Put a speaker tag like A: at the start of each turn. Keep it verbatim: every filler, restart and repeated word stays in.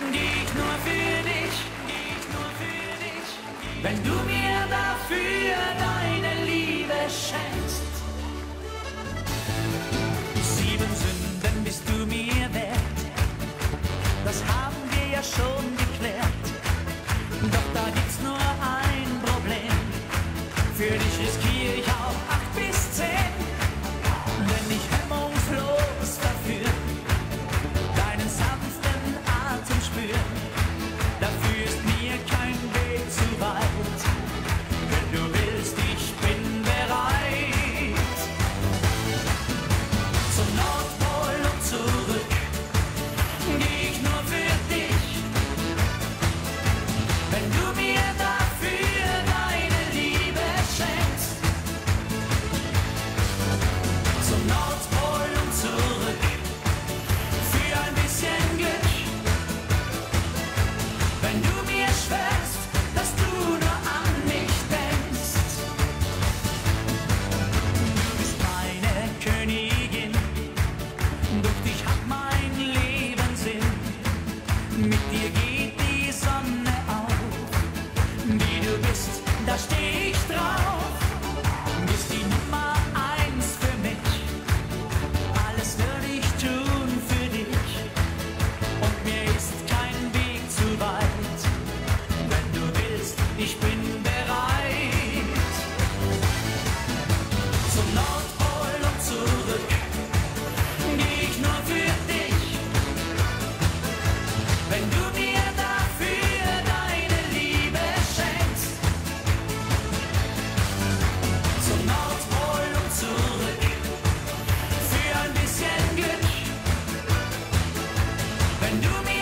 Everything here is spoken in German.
A: geh ich nur für dich, geh ich nur für dich. Wenn du mir dafür deine Liebe schenkst. Sieben Sünden bist du mir wert, das haben wir ja schon geklärt. Doch da gibt's nur ein Problem, für dich riskiere ich auch acht bis zehn. Wenn ich hemmungslos dafür deinen sanften Atem spür, dafür ist mir kein Weg zu weit. Wenn du willst, ich bin bereit. Zum Nordpol und zurück, geh ich nur für dich. Wenn du mir dafür deine Liebe schenkst. Zum Nordpol und zurück, für ein bisschen Glück. Wenn du mir schwörst, dass du nur an mich denkst. Du bist meine Königin, durch dich hat mein Leben Sinn. Mit dir geht die Sonne auf, wie du bist, da steh ich drauf. Bist die Nummer eins für mich, alles würde ich tun für dich. Und mir ist kein Weg zu weit, wenn du willst, ich bin bereit. Zum Nordpol und zurück, geh ich nur für dich. Wenn du mir dafür deine Liebe schenkst. Zum Nordpol und zurück, für ein bisschen Glück. Wenn du mir